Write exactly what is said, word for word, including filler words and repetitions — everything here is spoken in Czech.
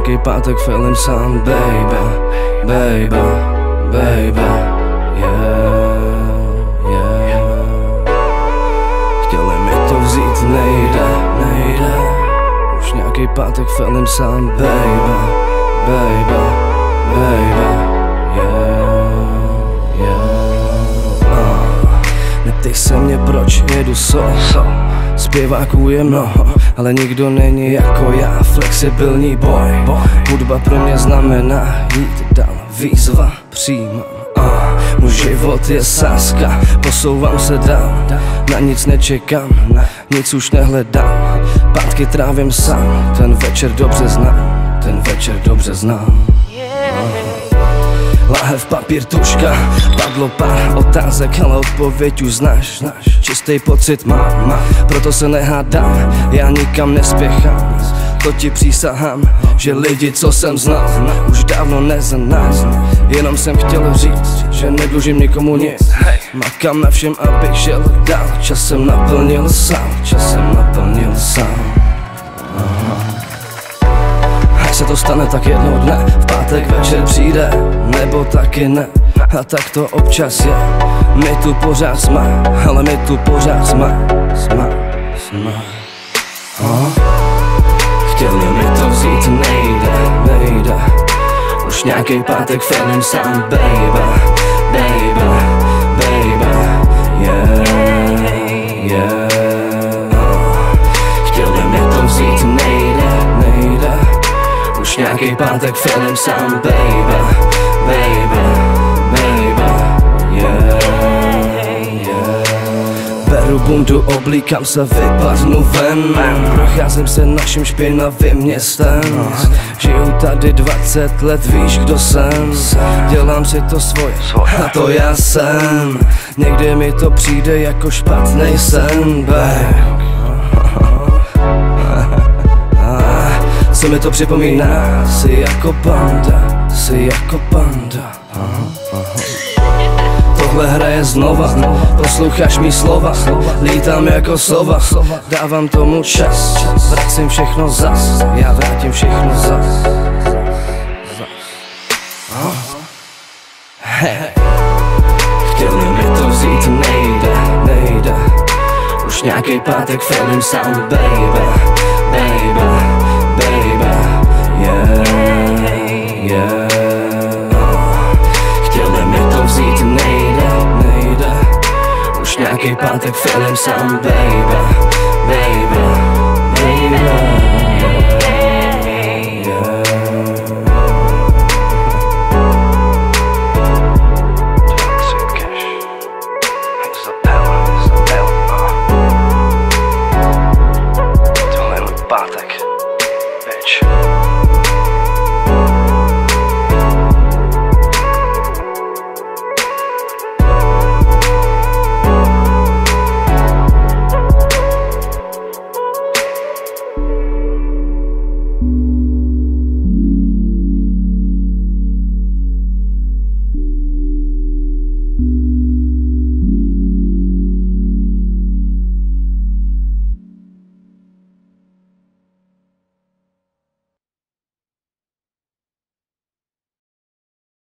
nějaký pátek feeling sám, baby, baby, baby, yeah, yeah. Chtěli mi to vzít, nejde, nejde. Už nějaký pátek feeling sám, baby, baby, baby, yeah, yeah. uh. Neptej se mě, proč jedu so. Zpěváků je mnoho, ale nikdo není jako já, flexibilní boy. Hudba pro mě znamená jít dál, výzva přijímám. uh. Můj život je sázka, posouvám se dál, na nic nečekám, nic už nehledám. Pátky trávím sám, ten večer dobře znám, ten večer dobře znám. uh. Láhev, papír, tuška, padlo pár otázek, ale odpověď už znáš, znáš. Čistý pocit mám, mám, proto se nehádám, já nikam nespěchám. To ti přísahám, že lidi, co jsem znal, už dávno neznám. Jenom jsem chtěl říct, že nedlužím nikomu nic. Makám na všem, abych šel dál, časem naplnil sám, časem naplnil sám. Aha. Až se to stane, tak jednoho dne v pátek večer přijde, nebo taky ne. A tak to občas je, my tu pořád jsme, ale my tu pořád jsme, jsme, jsme. Aha. Chtěli mi to vzít, nejde, nejde. Už nějaký pátek feeling sám, baby, baby, baby, yeah, yeah. Chtěli mi to vzít, nejde, nejde. Už nějaký pátek feeling sám, baby, baby, baby, yeah, yeah. Beru bundu, oblíkám se, vypadnu ven. Procházím se naším špinavým městem. Žiju tady dvacet let, víš, kdo jsem. Dělám si to svoje, a to já jsem. Někdy mi to přijde jako špatnej sen, babe. Co mi to připomíná, jsi jako panda, jsi jako panda. Aha, aha. Tohle hraje znova, posloucháš mý slova, lítám jako sova, dávám tomu čas, vracím všechno zas, já vrátím všechno zas. Hey. Chtěli mi to vzít, nejde, nejde. Už nějaký pátek feeling sám, baby, baby, baby, yeah, yeah. Chtěli mi to vzít, nejde, nejde. Už nějaký pátek feeling sám, baby, baby.